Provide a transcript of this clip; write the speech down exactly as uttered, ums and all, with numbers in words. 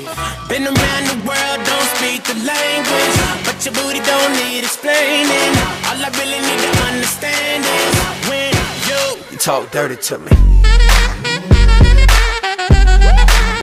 Been around the world, don't speak the language, but your booty don't need explaining. All I really need to understand is when you, you talk dirty to me.